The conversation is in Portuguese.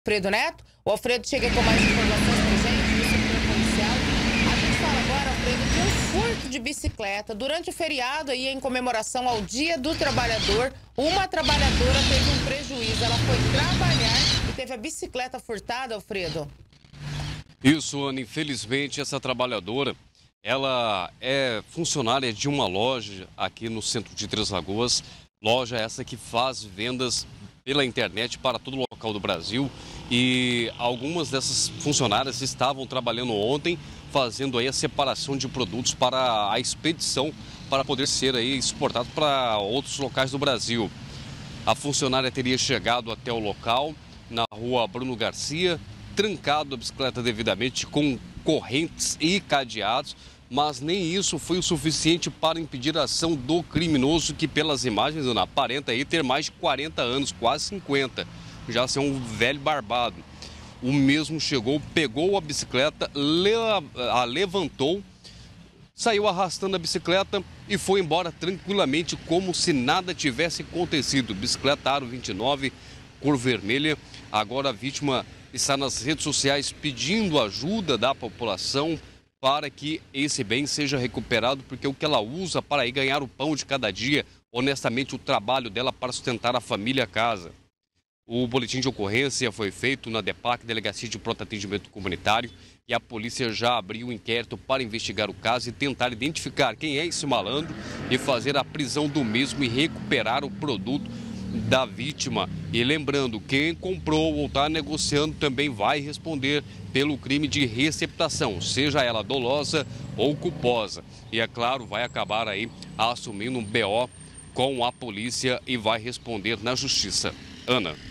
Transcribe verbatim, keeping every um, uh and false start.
Alfredo Neto. O Alfredo chega com mais informações pra gente do setor policial. A gente fala agora, Alfredo, que um furto de bicicleta durante o feriado aí em comemoração ao Dia do Trabalhador. Uma trabalhadora teve um prejuízo. Ela foi trabalhar e teve a bicicleta furtada, Alfredo. Isso, Ana. Infelizmente, essa trabalhadora, ela é funcionária de uma loja aqui no centro de Três Lagoas. Loja essa que faz vendas pela internet para todo o local do Brasil. E algumas dessas funcionárias estavam trabalhando ontem, fazendo aí a separação de produtos para a expedição, para poder ser aí exportado para outros locais do Brasil. A funcionária teria chegado até o local, na rua Bruno Garcia, trancado a bicicleta devidamente com correntes e cadeados, mas nem isso foi o suficiente para impedir a ação do criminoso, que pelas imagens, Ana, aparenta aí ter mais de quarenta anos, quase cinquenta, já ser um velho barbado. O mesmo chegou, pegou a bicicleta, a levantou, saiu arrastando a bicicleta e foi embora tranquilamente, como se nada tivesse acontecido. Bicicleta Aro vinte e nove, cor vermelha. Agora a vítima está nas redes sociais pedindo ajuda da população para que esse bem seja recuperado, porque o que ela usa para ir ganhar o pão de cada dia, honestamente, o trabalho dela para sustentar a família e a casa. O boletim de ocorrência foi feito na DEPAC, Delegacia de Pronto Atendimento Comunitário, e a polícia já abriu um inquérito para investigar o caso e tentar identificar quem é esse malandro e fazer a prisão do mesmo e recuperar o produto da vítima. E lembrando, quem comprou ou está negociando também vai responder pelo crime de receptação, seja ela dolosa ou culposa. E é claro, vai acabar aí assumindo um B O com a polícia e vai responder na justiça. Ana.